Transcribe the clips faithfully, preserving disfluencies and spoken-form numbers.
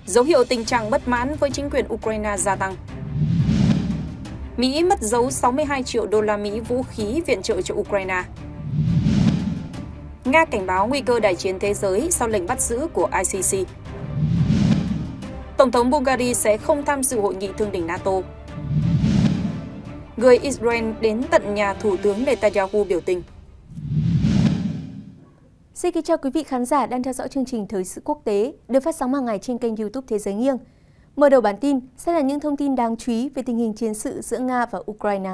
Dấu hiệu tình trạng bất mãn với chính quyền Ukraine gia tăng. Mỹ mất dấu sáu mươi hai triệu đô la Mỹ vũ khí viện trợ cho Ukraine. Nga cảnh báo nguy cơ đại chiến thế giới sau lệnh bắt giữ của i xê xê. Tổng thống Bulgaria sẽ không tham dự hội nghị thượng đỉnh NATO. Người Israel đến tận nhà Thủ tướng Netanyahu biểu tình. Xin kính chào quý vị khán giả đang theo dõi chương trình Thời sự quốc tế được phát sóng hàng ngày trên kênh YouTube Thế giới nghiêng. Mở đầu bản tin sẽ là những thông tin đáng chú ý về tình hình chiến sự giữa Nga và Ukraine.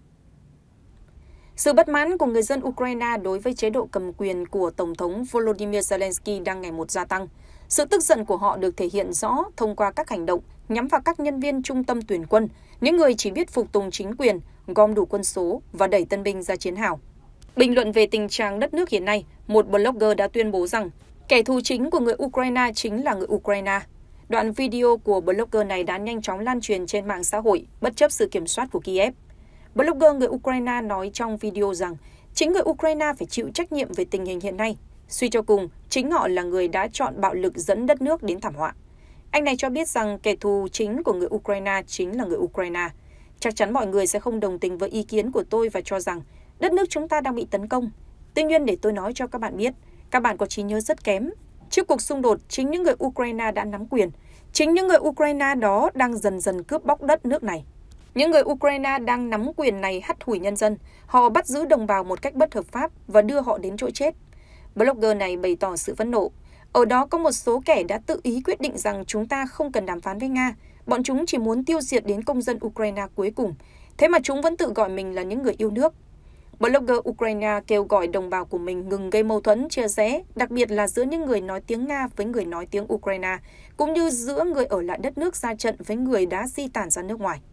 Sự bất mãn của người dân Ukraine đối với chế độ cầm quyền của Tổng thống Volodymyr Zelensky đang ngày một gia tăng. Sự tức giận của họ được thể hiện rõ thông qua các hành động nhắm vào các nhân viên trung tâm tuyển quân, những người chỉ biết phục tùng chính quyền, gom đủ quân số và đẩy tân binh ra chiến hào. Bình luận về tình trạng đất nước hiện nay, một blogger đã tuyên bố rằng kẻ thù chính của người Ukraine chính là người Ukraine. Đoạn video của blogger này đã nhanh chóng lan truyền trên mạng xã hội, bất chấp sự kiểm soát của Kiev. Blogger người Ukraine nói trong video rằng chính người Ukraine phải chịu trách nhiệm về tình hình hiện nay. Suy cho cùng, chính họ là người đã chọn bạo lực dẫn đất nước đến thảm họa. Anh này cho biết rằng kẻ thù chính của người Ukraine chính là người Ukraine. Chắc chắn mọi người sẽ không đồng tình với ý kiến của tôi và cho rằng đất nước chúng ta đang bị tấn công. Tuy nhiên để tôi nói cho các bạn biết, các bạn có trí nhớ rất kém. Trước cuộc xung đột, chính những người Ukraine đã nắm quyền. Chính những người Ukraine đó đang dần dần cướp bóc đất nước này. Những người Ukraine đang nắm quyền này hắt hủi nhân dân. Họ bắt giữ đồng bào một cách bất hợp pháp và đưa họ đến chỗ chết. Blogger này bày tỏ sự phẫn nộ. Ở đó có một số kẻ đã tự ý quyết định rằng chúng ta không cần đàm phán với Nga. Bọn chúng chỉ muốn tiêu diệt đến công dân Ukraine cuối cùng. Thế mà chúng vẫn tự gọi mình là những người yêu nước. Blogger Ukraine kêu gọi đồng bào của mình ngừng gây mâu thuẫn, chia rẽ, đặc biệt là giữa những người nói tiếng Nga với người nói tiếng Ukraine, cũng như giữa người ở lại đất nước ra trận với người đã di tản ra nước ngoài.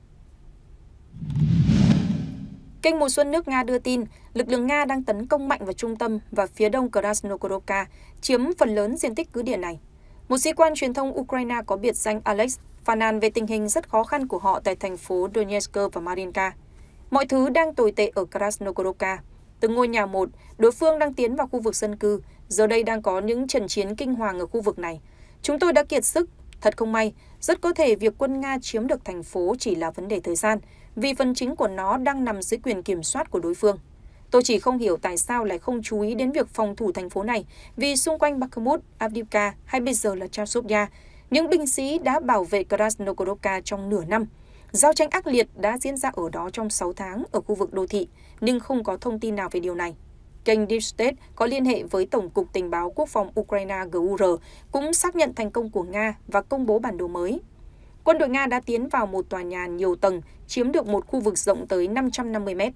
Kênh Mùa Xuân nước Nga đưa tin, lực lượng Nga đang tấn công mạnh vào trung tâm và phía đông Krasnogorovka, chiếm phần lớn diện tích cứ điểm này. Một sĩ quan truyền thông Ukraine có biệt danh Alex phàn nàn về tình hình rất khó khăn của họ tại thành phố Donetsk và Marinka. Mọi thứ đang tồi tệ ở Krasnogorovka. Từ ngôi nhà một, đối phương đang tiến vào khu vực dân cư, giờ đây đang có những trận chiến kinh hoàng ở khu vực này. Chúng tôi đã kiệt sức. Thật không may, rất có thể việc quân Nga chiếm được thành phố chỉ là vấn đề thời gian, vì phần chính của nó đang nằm dưới quyền kiểm soát của đối phương. Tôi chỉ không hiểu tại sao lại không chú ý đến việc phòng thủ thành phố này, vì xung quanh Bakhmut, Avdiivka hay bây giờ là Chasiv-Yar, những binh sĩ đã bảo vệ Krasnogorovka trong nửa năm. Giao tranh ác liệt đã diễn ra ở đó trong sáu tháng ở khu vực đô thị, nhưng không có thông tin nào về điều này. Kênh Deep State có liên hệ với Tổng cục Tình báo Quốc phòng Ukraine G U R cũng xác nhận thành công của Nga và công bố bản đồ mới. Quân đội Nga đã tiến vào một tòa nhà nhiều tầng, chiếm được một khu vực rộng tới năm trăm năm mươi mét.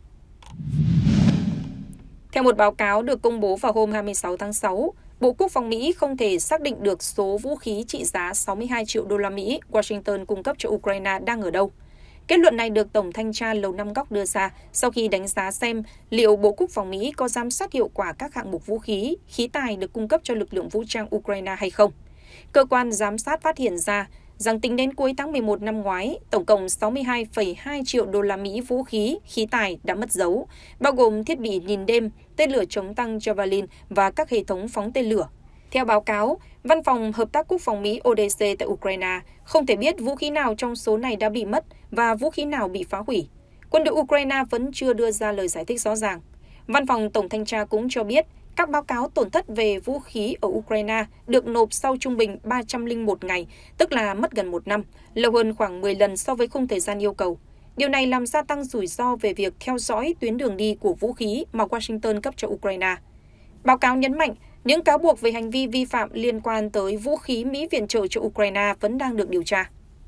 Theo một báo cáo được công bố vào hôm hai mươi sáu tháng sáu, Bộ Quốc phòng Mỹ không thể xác định được số vũ khí trị giá sáu mươi hai triệu đô la Mỹ Washington cung cấp cho Ukraine đang ở đâu. Kết luận này được Tổng thanh tra Lầu Năm Góc đưa ra sau khi đánh giá xem liệu Bộ Quốc phòng Mỹ có giám sát hiệu quả các hạng mục vũ khí, khí tài được cung cấp cho lực lượng vũ trang Ukraine hay không. Cơ quan giám sát phát hiện ra rằng tính đến cuối tháng mười một năm ngoái, tổng cộng sáu mươi hai phẩy hai triệu đô la Mỹ vũ khí, khí tài đã mất dấu, bao gồm thiết bị nhìn đêm, tên lửa chống tăng Javelin và các hệ thống phóng tên lửa. Theo báo cáo, Văn phòng Hợp tác Quốc phòng Mỹ O D C tại Ukraine không thể biết vũ khí nào trong số này đã bị mất và vũ khí nào bị phá hủy. Quân đội Ukraine vẫn chưa đưa ra lời giải thích rõ ràng. Văn phòng Tổng thanh tra cũng cho biết các báo cáo tổn thất về vũ khí ở Ukraine được nộp sau trung bình ba trăm lẻ một ngày, tức là mất gần một năm, lâu hơn khoảng mười lần so với khung thời gian yêu cầu. Điều này làm gia tăng rủi ro về việc theo dõi tuyến đường đi của vũ khí mà Washington cấp cho Ukraine. Báo cáo nhấn mạnh, những cáo buộc về hành vi vi phạm liên quan tới vũ khí Mỹ viện trợ cho Ukraine vẫn đang được điều tra.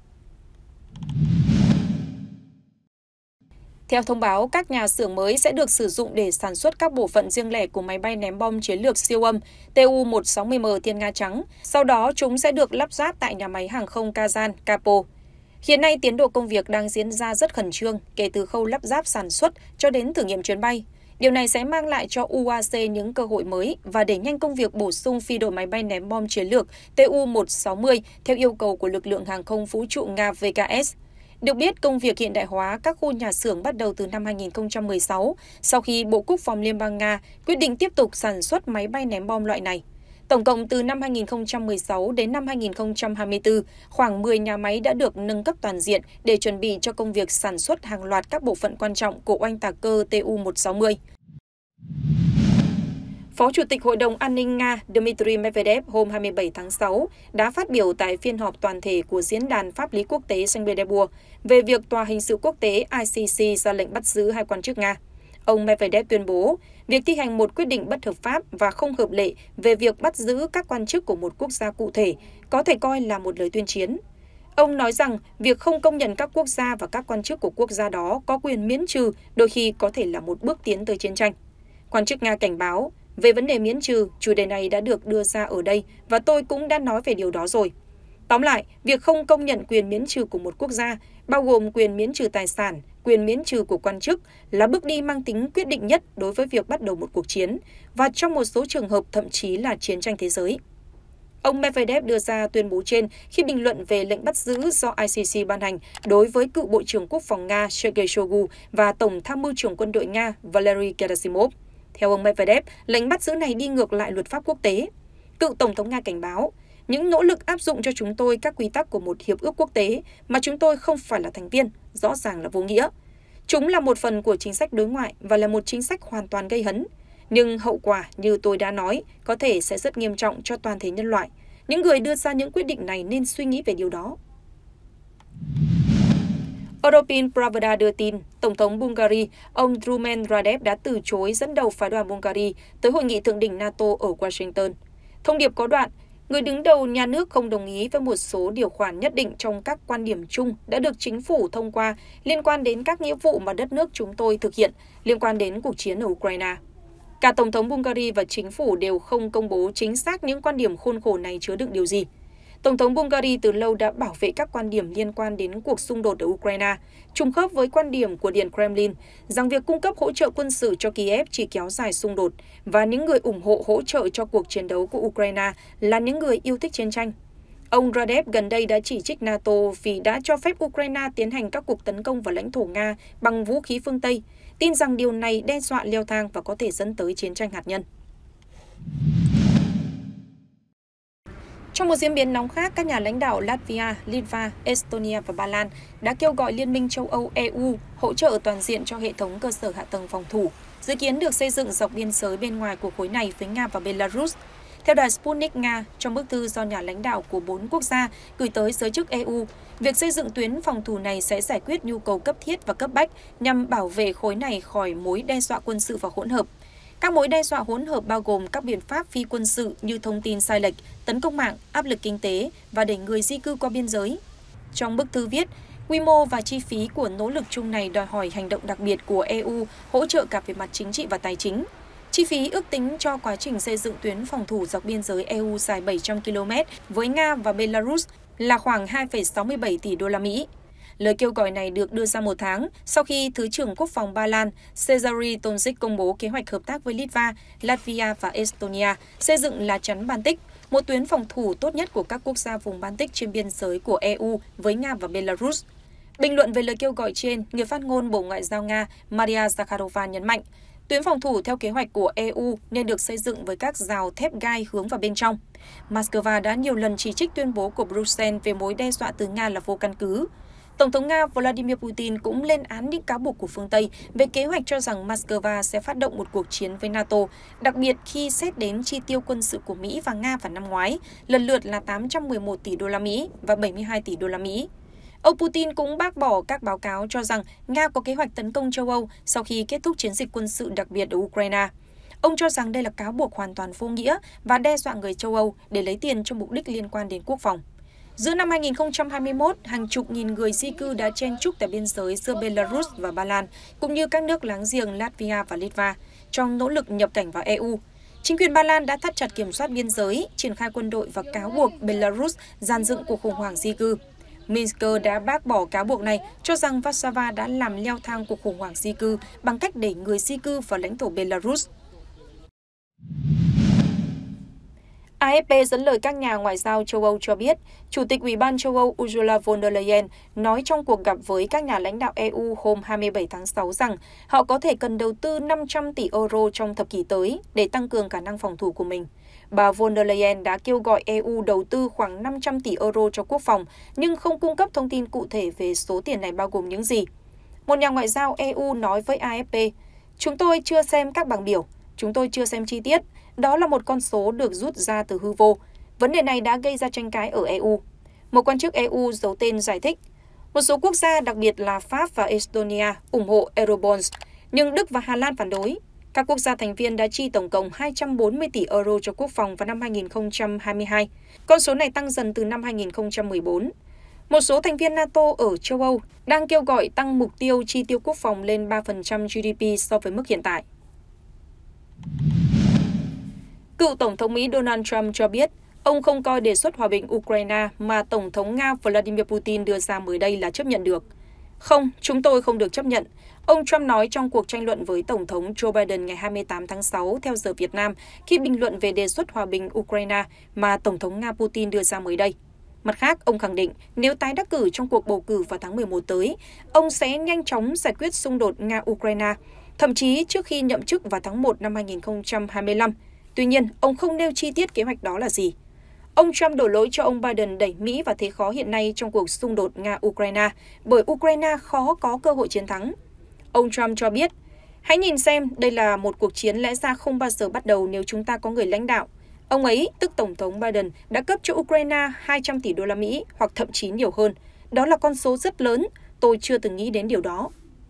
Theo thông báo, các nhà xưởng mới sẽ được sử dụng để sản xuất các bộ phận riêng lẻ của máy bay ném bom chiến lược siêu âm T U một sáu mươi M Thiên Nga Trắng. Sau đó, chúng sẽ được lắp ráp tại nhà máy hàng không Kazan, Kapo. Hiện nay, tiến độ công việc đang diễn ra rất khẩn trương, kể từ khâu lắp ráp sản xuất cho đến thử nghiệm chuyến bay. Điều này sẽ mang lại cho U A C những cơ hội mới và đẩy nhanh công việc bổ sung phi đội máy bay ném bom chiến lược T U một sáu mươi theo yêu cầu của lực lượng hàng không vũ trụ Nga V K S. Được biết, công việc hiện đại hóa các khu nhà xưởng bắt đầu từ năm hai nghìn không trăm mười sáu, sau khi Bộ Quốc phòng Liên bang Nga quyết định tiếp tục sản xuất máy bay ném bom loại này. Tổng cộng từ năm hai nghìn không trăm mười sáu đến năm hai nghìn không trăm hai mươi tư, khoảng mười nhà máy đã được nâng cấp toàn diện để chuẩn bị cho công việc sản xuất hàng loạt các bộ phận quan trọng của oanh tạc cơ Tu một trăm sáu mươi. Phó Chủ tịch Hội đồng An ninh Nga Dmitry Medvedev hôm hai mươi bảy tháng sáu đã phát biểu tại phiên họp toàn thể của Diễn đàn Pháp lý Quốc tế Saint Petersburg về việc Tòa hình sự quốc tế I C C ra lệnh bắt giữ hai quan chức Nga. Ông Medvedev tuyên bố việc thi hành một quyết định bất hợp pháp và không hợp lệ về việc bắt giữ các quan chức của một quốc gia cụ thể có thể coi là một lời tuyên chiến. Ông nói rằng việc không công nhận các quốc gia và các quan chức của quốc gia đó có quyền miễn trừ đôi khi có thể là một bước tiến tới chiến tranh. Quan chức Nga cảnh báo, về vấn đề miễn trừ, chủ đề này đã được đưa ra ở đây và tôi cũng đã nói về điều đó rồi. Tóm lại, việc không công nhận quyền miễn trừ của một quốc gia, bao gồm quyền miễn trừ tài sản, quyền miễn trừ của quan chức, là bước đi mang tính quyết định nhất đối với việc bắt đầu một cuộc chiến, và trong một số trường hợp thậm chí là chiến tranh thế giới. Ông Medvedev đưa ra tuyên bố trên khi bình luận về lệnh bắt giữ do I C C ban hành đối với cựu Bộ trưởng Quốc phòng Nga Sergei Shoigu và Tổng tham mưu trưởng quân đội Nga Valery Gerasimov. Theo ông Medvedev, lệnh bắt giữ này đi ngược lại luật pháp quốc tế. Cựu Tổng thống Nga cảnh báo, những nỗ lực áp dụng cho chúng tôi các quy tắc của một hiệp ước quốc tế mà chúng tôi không phải là thành viên, rõ ràng là vô nghĩa. Chúng là một phần của chính sách đối ngoại và là một chính sách hoàn toàn gây hấn. Nhưng hậu quả, như tôi đã nói, có thể sẽ rất nghiêm trọng cho toàn thể nhân loại. Những người đưa ra những quyết định này nên suy nghĩ về điều đó. Europin Pravda đưa tin, Tổng thống Bulgaria, ông Rumen Radev đã từ chối dẫn đầu phái đoàn Bulgaria tới hội nghị thượng đỉnh NATO ở Washington. Thông điệp có đoạn, người đứng đầu nhà nước không đồng ý với một số điều khoản nhất định trong các quan điểm chung đã được chính phủ thông qua liên quan đến các nghĩa vụ mà đất nước chúng tôi thực hiện liên quan đến cuộc chiến ở Ukraine. Cả Tổng thống Bulgaria và chính phủ đều không công bố chính xác những quan điểm khuôn khổ này chứa đựng điều gì. Tổng thống Bulgaria từ lâu đã bảo vệ các quan điểm liên quan đến cuộc xung đột ở Ukraine, trùng khớp với quan điểm của Điện Kremlin rằng việc cung cấp hỗ trợ quân sự cho Kiev chỉ kéo dài xung đột và những người ủng hộ hỗ trợ cho cuộc chiến đấu của Ukraine là những người yêu thích chiến tranh. Ông Radev gần đây đã chỉ trích NATO vì đã cho phép Ukraine tiến hành các cuộc tấn công vào lãnh thổ Nga bằng vũ khí phương Tây, tin rằng điều này đe dọa leo thang và có thể dẫn tới chiến tranh hạt nhân. Trong một diễn biến nóng khác, các nhà lãnh đạo Latvia, Litva, Estonia và Ba Lan đã kêu gọi Liên minh châu Âu E U hỗ trợ toàn diện cho hệ thống cơ sở hạ tầng phòng thủ, dự kiến được xây dựng dọc biên giới bên ngoài của khối này với Nga và Belarus. Theo đài Sputnik Nga, trong bức thư do nhà lãnh đạo của bốn quốc gia gửi tới giới chức E U, việc xây dựng tuyến phòng thủ này sẽ giải quyết nhu cầu cấp thiết và cấp bách nhằm bảo vệ khối này khỏi mối đe dọa quân sự và hỗn hợp. Các mối đe dọa hỗn hợp bao gồm các biện pháp phi quân sự như thông tin sai lệch, tấn công mạng, áp lực kinh tế và đẩy người di cư qua biên giới. Trong bức thư viết, quy mô và chi phí của nỗ lực chung này đòi hỏi hành động đặc biệt của E U hỗ trợ cả về mặt chính trị và tài chính. Chi phí ước tính cho quá trình xây dựng tuyến phòng thủ dọc biên giới E U dài bảy trăm ki lô mét với Nga và Belarus là khoảng hai phẩy sáu mươi bảy tỷ đô la Mỹ. Lời kêu gọi này được đưa ra một tháng sau khi Thứ trưởng Quốc phòng Ba Lan Cezary Tomczyk công bố kế hoạch hợp tác với Litva, Latvia và Estonia xây dựng lá chắn Baltic, một tuyến phòng thủ tốt nhất của các quốc gia vùng Baltic trên biên giới của E U với Nga và Belarus. Bình luận về lời kêu gọi trên, người phát ngôn Bộ Ngoại giao Nga Maria Zakharova nhấn mạnh, tuyến phòng thủ theo kế hoạch của E U nên được xây dựng với các rào thép gai hướng vào bên trong. Moscow đã nhiều lần chỉ trích tuyên bố của Bruxelles về mối đe dọa từ Nga là vô căn cứ. Tổng thống Nga Vladimir Putin cũng lên án những cáo buộc của phương Tây về kế hoạch cho rằng Moscow sẽ phát động một cuộc chiến với NATO, đặc biệt khi xét đến chi tiêu quân sự của Mỹ và Nga vào năm ngoái, lần lượt là tám trăm mười một tỷ đô la Mỹ và bảy mươi hai tỷ đô la Mỹ. Ông Putin cũng bác bỏ các báo cáo cho rằng Nga có kế hoạch tấn công châu Âu sau khi kết thúc chiến dịch quân sự đặc biệt ở Ukraine. Ông cho rằng đây là cáo buộc hoàn toàn vô nghĩa và đe dọa người châu Âu để lấy tiền cho mục đích liên quan đến quốc phòng. Giữa năm hai nghìn không trăm hai mươi mốt, hàng chục nghìn người di cư đã chen chúc tại biên giới giữa Belarus và Ba Lan, cũng như các nước láng giềng Latvia và Litva, trong nỗ lực nhập cảnh vào E U. Chính quyền Ba Lan đã thắt chặt kiểm soát biên giới, triển khai quân đội và cáo buộc Belarus dàn dựng cuộc khủng hoảng di cư. Minsk đã bác bỏ cáo buộc này, cho rằng Warsaw đã làm leo thang cuộc khủng hoảng di cư bằng cách đẩy người di cư vào lãnh thổ Belarus. a ép pê dẫn lời các nhà ngoại giao châu Âu cho biết, Chủ tịch Ủy ban châu Âu Ursula von der Leyen nói trong cuộc gặp với các nhà lãnh đạo e u hôm hai mươi bảy tháng sáu rằng họ có thể cần đầu tư năm trăm tỷ euro trong thập kỷ tới để tăng cường khả năng phòng thủ của mình. Bà von der Leyen đã kêu gọi e u đầu tư khoảng năm trăm tỷ euro cho quốc phòng, nhưng không cung cấp thông tin cụ thể về số tiền này bao gồm những gì. Một nhà ngoại giao e u nói với a ép pê, chúng tôi chưa xem các bảng biểu, chúng tôi chưa xem chi tiết, đó là một con số được rút ra từ hư vô. Vấn đề này đã gây ra tranh cãi ở e u. Một quan chức e u giấu tên giải thích, một số quốc gia, đặc biệt là Pháp và Estonia, ủng hộ Eurobonds, nhưng Đức và Hà Lan phản đối. Các quốc gia thành viên đã chi tổng cộng hai trăm bốn mươi tỷ euro cho quốc phòng vào năm hai nghìn không trăm hai mươi hai. Con số này tăng dần từ năm hai nghìn không trăm mười bốn. Một số thành viên NATO ở châu Âu đang kêu gọi tăng mục tiêu chi tiêu quốc phòng lên ba phần trăm giê đê pê so với mức hiện tại. Cựu Tổng thống Mỹ Donald Trump cho biết ông không coi đề xuất hòa bình Ukraine mà Tổng thống Nga Vladimir Putin đưa ra mới đây là chấp nhận được. Không, chúng tôi không được chấp nhận, ông Trump nói trong cuộc tranh luận với Tổng thống Joe Biden ngày hai mươi tám tháng sáu theo giờ Việt Nam khi bình luận về đề xuất hòa bình Ukraine mà Tổng thống Nga Putin đưa ra mới đây. Mặt khác, ông khẳng định nếu tái đắc cử trong cuộc bầu cử vào tháng mười một tới, ông sẽ nhanh chóng giải quyết xung đột Nga-Ukraine, thậm chí trước khi nhậm chức vào tháng một năm hai nghìn không trăm hai mươi lăm. Tuy nhiên, ông không nêu chi tiết kế hoạch đó là gì. Ông Trump đổ lỗi cho ông Biden đẩy Mỹ vào thế khó hiện nay trong cuộc xung đột Nga-Ukraine, bởi Ukraine khó có cơ hội chiến thắng. Ông Trump cho biết, hãy nhìn xem, đây là một cuộc chiến lẽ ra không bao giờ bắt đầu nếu chúng ta có người lãnh đạo. Ông ấy, tức Tổng thống Biden, đã cấp cho Ukraine hai trăm tỷ đô la Mỹ hoặc thậm chí nhiều hơn. Đó là con số rất lớn, tôi chưa từng nghĩ đến điều đó.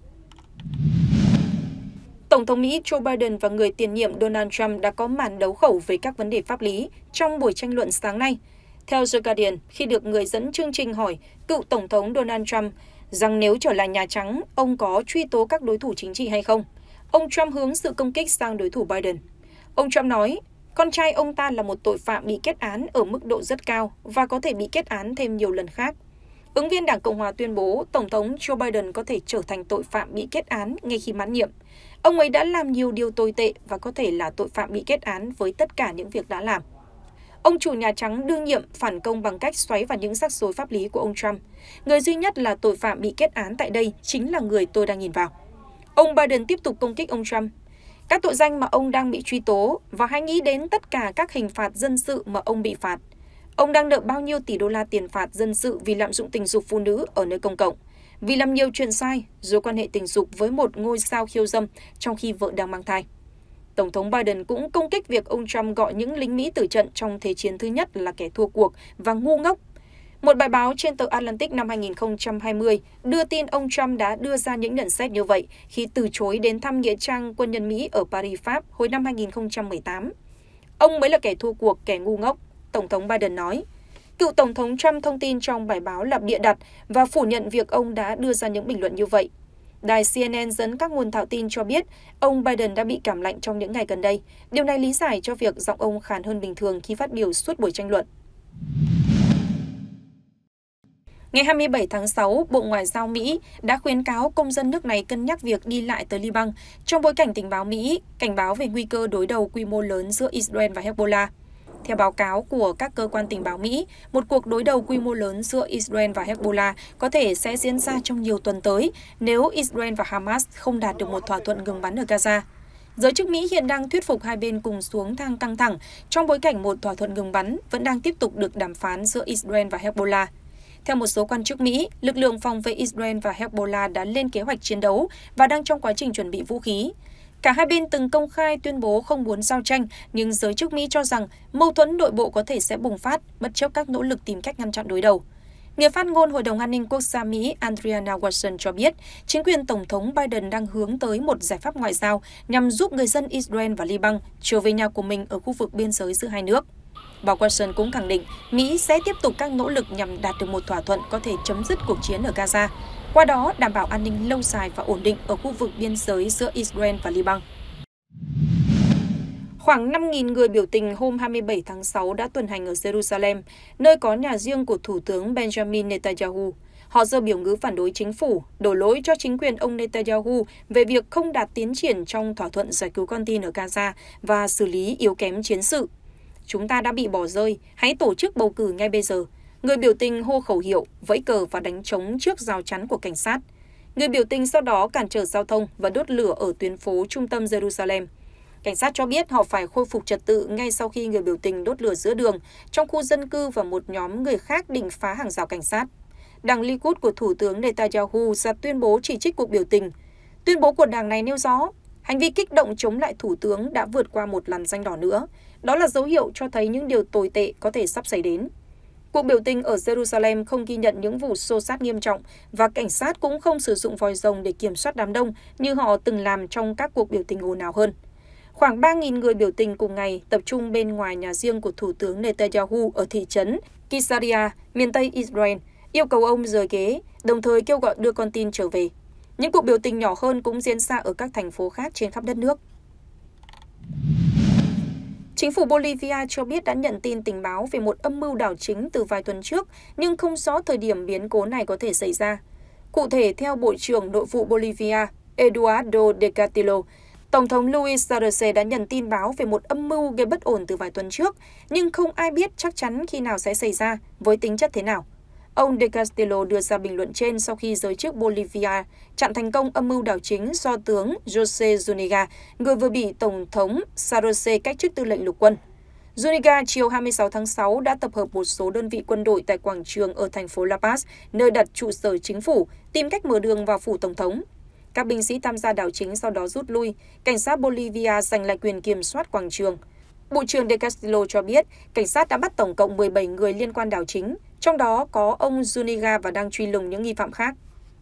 Tổng thống Mỹ Joe Biden và người tiền nhiệm Donald Trump đã có màn đấu khẩu về các vấn đề pháp lý trong buổi tranh luận sáng nay. Theo The Guardian, khi được người dẫn chương trình hỏi cựu Tổng thống Donald Trump rằng nếu trở lại Nhà Trắng, ông có truy tố các đối thủ chính trị hay không, ông Trump hướng sự công kích sang đối thủ Biden. Ông Trump nói, con trai ông ta là một tội phạm bị kết án ở mức độ rất cao và có thể bị kết án thêm nhiều lần khác. Ứng viên Đảng Cộng hòa tuyên bố Tổng thống Joe Biden có thể trở thành tội phạm bị kết án ngay khi mãn nhiệm. Ông ấy đã làm nhiều điều tồi tệ và có thể là tội phạm bị kết án với tất cả những việc đã làm. Ông chủ Nhà Trắng đương nhiệm phản công bằng cách xoáy vào những rắc rối pháp lý của ông Trump. Người duy nhất là tội phạm bị kết án tại đây chính là người tôi đang nhìn vào. Ông Biden tiếp tục công kích ông Trump. Các tội danh mà ông đang bị truy tố và hãy nghĩ đến tất cả các hình phạt dân sự mà ông bị phạt. Ông đang nợ bao nhiêu tỷ đô la tiền phạt dân sự vì lạm dụng tình dục phụ nữ ở nơi công cộng, vì làm nhiều chuyện sai rồi quan hệ tình dục với một ngôi sao khiêu dâm trong khi vợ đang mang thai. Tổng thống Biden cũng công kích việc ông Trump gọi những lính Mỹ tử trận trong Thế chiến thứ nhất là kẻ thua cuộc và ngu ngốc. Một bài báo trên tờ Atlantic năm hai nghìn không trăm hai mươi đưa tin ông Trump đã đưa ra những nhận xét như vậy khi từ chối đến thăm nghĩa trang quân nhân Mỹ ở Paris, Pháp hồi năm hai nghìn không trăm mười tám. Ông mới là kẻ thua cuộc, kẻ ngu ngốc, Tổng thống Biden nói. Cựu Tổng thống Trump thông tin trong bài báo là bịa đặt và phủ nhận việc ông đã đưa ra những bình luận như vậy. Đài xê en en dẫn các nguồn thạo tin cho biết ông Biden đã bị cảm lạnh trong những ngày gần đây. Điều này lý giải cho việc giọng ông khàn hơn bình thường khi phát biểu suốt buổi tranh luận. Ngày hai mươi bảy tháng sáu, Bộ Ngoại giao Mỹ đã khuyến cáo công dân nước này cân nhắc việc đi lại tới Liban trong bối cảnh tình báo Mỹ cảnh báo về nguy cơ đối đầu quy mô lớn giữa Israel và Hezbollah. Theo báo cáo của các cơ quan tình báo Mỹ, một cuộc đối đầu quy mô lớn giữa Israel và Hezbollah có thể sẽ diễn ra trong nhiều tuần tới nếu Israel và Hamas không đạt được một thỏa thuận ngừng bắn ở Gaza. Giới chức Mỹ hiện đang thuyết phục hai bên cùng xuống thang căng thẳng trong bối cảnh một thỏa thuận ngừng bắn vẫn đang tiếp tục được đàm phán giữa Israel và Hezbollah. Theo một số quan chức Mỹ, lực lượng phòng vệ Israel và Hezbollah đã lên kế hoạch chiến đấu và đang trong quá trình chuẩn bị vũ khí. Cả hai bên từng công khai tuyên bố không muốn giao tranh, nhưng giới chức Mỹ cho rằng mâu thuẫn nội bộ có thể sẽ bùng phát bất chấp các nỗ lực tìm cách ngăn chặn đối đầu. Người phát ngôn Hội đồng An ninh Quốc gia Mỹ Adriana Watson cho biết chính quyền Tổng thống Biden đang hướng tới một giải pháp ngoại giao nhằm giúp người dân Israel và Liban trở về nhà của mình ở khu vực biên giới giữa hai nước. Bà Watson cũng khẳng định Mỹ sẽ tiếp tục các nỗ lực nhằm đạt được một thỏa thuận có thể chấm dứt cuộc chiến ở Gaza, qua đó đảm bảo an ninh lâu dài và ổn định ở khu vực biên giới giữa Israel và Liban. Khoảng năm nghìn người biểu tình hôm hai mươi bảy tháng sáu đã tuần hành ở Jerusalem, nơi có nhà riêng của Thủ tướng Benjamin Netanyahu. Họ giơ biểu ngữ phản đối chính phủ, đổ lỗi cho chính quyền ông Netanyahu về việc không đạt tiến triển trong thỏa thuận giải cứu con tin ở Gaza và xử lý yếu kém chiến sự. chúng ta đã bị bỏ rơi, hãy tổ chức bầu cử ngay bây giờ. Người biểu tình hô khẩu hiệu, vẫy cờ và đánh trống trước rào chắn của cảnh sát. Người biểu tình sau đó cản trở giao thông và đốt lửa ở tuyến phố trung tâm Jerusalem. Cảnh sát cho biết họ phải khôi phục trật tự ngay sau khi người biểu tình đốt lửa giữa đường, trong khu dân cư và một nhóm người khác định phá hàng rào cảnh sát. Đảng Likud của Thủ tướng Netanyahu ra tuyên bố chỉ trích cuộc biểu tình. Tuyên bố của đảng này nêu rõ, hành vi kích động chống lại Thủ tướng đã vượt qua một làn ranh đỏ nữa. Đó là dấu hiệu cho thấy những điều tồi tệ có thể sắp xảy đến. Cuộc biểu tình ở Jerusalem không ghi nhận những vụ xô xát nghiêm trọng và cảnh sát cũng không sử dụng vòi rồng để kiểm soát đám đông như họ từng làm trong các cuộc biểu tình ồn ào hơn. Khoảng ba nghìn người biểu tình cùng ngày tập trung bên ngoài nhà riêng của Thủ tướng Netanyahu ở thị trấn Kisaria, miền Tây Israel, yêu cầu ông rời ghế, đồng thời kêu gọi đưa con tin trở về. Những cuộc biểu tình nhỏ hơn cũng diễn ra ở các thành phố khác trên khắp đất nước. Chính phủ Bolivia cho biết đã nhận tin tình báo về một âm mưu đảo chính từ vài tuần trước, nhưng không rõ thời điểm biến cố này có thể xảy ra. Cụ thể, theo Bộ trưởng Nội vụ Bolivia, Eduardo de Castillo, Tổng thống Luis Arce đã nhận tin báo về một âm mưu gây bất ổn từ vài tuần trước, nhưng không ai biết chắc chắn khi nào sẽ xảy ra, với tính chất thế nào. Ông de Castillo đưa ra bình luận trên sau khi giới chức Bolivia chặn thành công âm mưu đảo chính do tướng José Zuniga, người vừa bị Tổng thống Sarce cách chức tư lệnh lục quân. Zuniga chiều hai mươi sáu tháng sáu đã tập hợp một số đơn vị quân đội tại quảng trường ở thành phố La Paz, nơi đặt trụ sở chính phủ, tìm cách mở đường vào phủ Tổng thống. Các binh sĩ tham gia đảo chính sau đó rút lui, cảnh sát Bolivia giành lại quyền kiểm soát quảng trường. Bộ trưởng de Castillo cho biết, cảnh sát đã bắt tổng cộng mười bảy người liên quan đảo chính, trong đó có ông Zuniga và đang truy lùng những nghi phạm khác.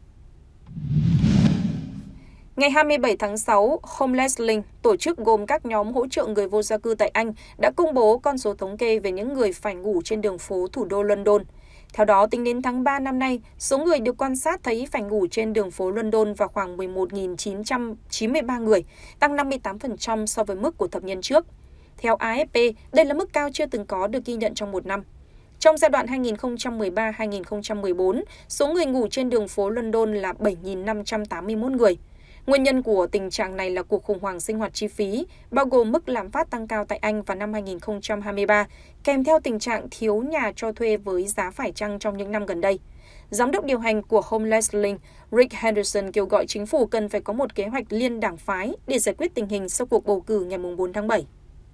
Ngày hai mươi bảy tháng sáu, Homeless Link, tổ chức gồm các nhóm hỗ trợ người vô gia cư tại Anh, đã công bố con số thống kê về những người phải ngủ trên đường phố thủ đô London. Theo đó, tính đến tháng ba năm nay, số người được quan sát thấy phải ngủ trên đường phố London vào khoảng mười một nghìn chín trăm chín mươi ba người, tăng năm mươi tám phần trăm so với mức của thập niên trước. Theo a ép pê, đây là mức cao chưa từng có được ghi nhận trong một năm. Trong giai đoạn hai nghìn không trăm mười ba đến hai nghìn không trăm mười bốn, số người ngủ trên đường phố London là bảy nghìn năm trăm tám mươi mốt người. Nguyên nhân của tình trạng này là cuộc khủng hoảng sinh hoạt chi phí, bao gồm mức lạm phát tăng cao tại Anh vào năm hai nghìn không trăm hai mươi ba, kèm theo tình trạng thiếu nhà cho thuê với giá phải chăng trong những năm gần đây. Giám đốc điều hành của Homeless Link, Rick Henderson, kêu gọi chính phủ cần phải có một kế hoạch liên đảng phái để giải quyết tình hình sau cuộc bầu cử ngày bốn tháng bảy.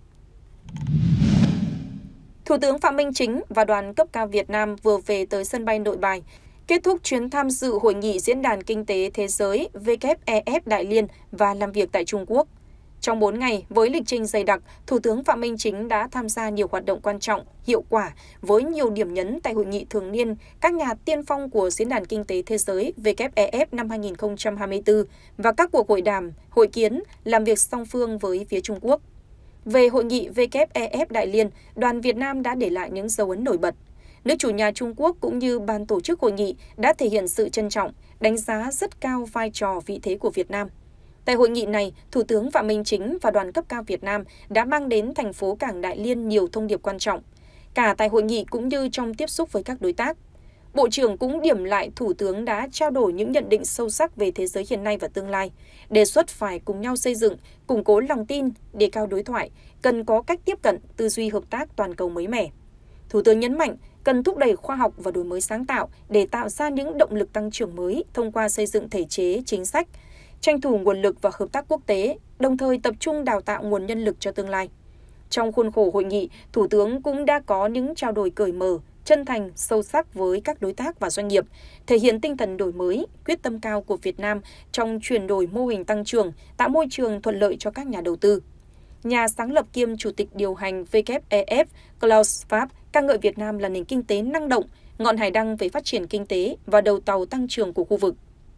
Thủ tướng Phạm Minh Chính và đoàn cấp cao Việt Nam vừa về tới sân bay Nội Bài, kết thúc chuyến tham dự hội nghị Diễn đàn Kinh tế Thế giới W E F Đại Liên và làm việc tại Trung Quốc. Trong bốn ngày, với lịch trình dày đặc, Thủ tướng Phạm Minh Chính đã tham gia nhiều hoạt động quan trọng, hiệu quả với nhiều điểm nhấn tại hội nghị thường niên các nhà tiên phong của Diễn đàn Kinh tế Thế giới W E F năm hai nghìn không trăm hai mươi tư và các cuộc hội đàm, hội kiến, làm việc song phương với phía Trung Quốc. Về hội nghị W E F Đại Liên, đoàn Việt Nam đã để lại những dấu ấn nổi bật. Nước chủ nhà Trung Quốc cũng như ban tổ chức hội nghị đã thể hiện sự trân trọng, đánh giá rất cao vai trò vị thế của Việt Nam. Tại hội nghị này, Thủ tướng Phạm Minh Chính và đoàn cấp cao Việt Nam đã mang đến thành phố Cảng Đại Liên nhiều thông điệp quan trọng, cả tại hội nghị cũng như trong tiếp xúc với các đối tác. Bộ trưởng cũng điểm lại Thủ tướng đã trao đổi những nhận định sâu sắc về thế giới hiện nay và tương lai, đề xuất phải cùng nhau xây dựng, củng cố lòng tin, đề cao đối thoại, cần có cách tiếp cận, tư duy hợp tác toàn cầu mới mẻ. Thủ tướng nhấn mạnh, cần thúc đẩy khoa học và đổi mới sáng tạo để tạo ra những động lực tăng trưởng mới thông qua xây dựng thể chế, chính sách, tranh thủ nguồn lực và hợp tác quốc tế, đồng thời tập trung đào tạo nguồn nhân lực cho tương lai. Trong khuôn khổ hội nghị, Thủ tướng cũng đã có những trao đổi cởi mở, chân thành, sâu sắc với các đối tác và doanh nghiệp, thể hiện tinh thần đổi mới, quyết tâm cao của Việt Nam trong chuyển đổi mô hình tăng trưởng, tạo môi trường thuận lợi cho các nhà đầu tư. Nhà sáng lập kiêm chủ tịch điều hành W E F Klaus Schwab ca ngợi Việt Nam là nền kinh tế năng động, ngọn hải đăng về phát triển kinh tế và đầu tàu tăng trưởng của khu vực.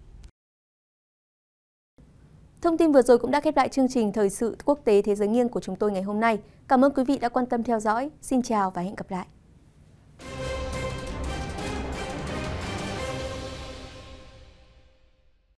Thông tin vừa rồi cũng đã khép lại chương trình Thời sự quốc tế Thế giới nghiêng của chúng tôi ngày hôm nay. Cảm ơn quý vị đã quan tâm theo dõi. Xin chào và hẹn gặp lại.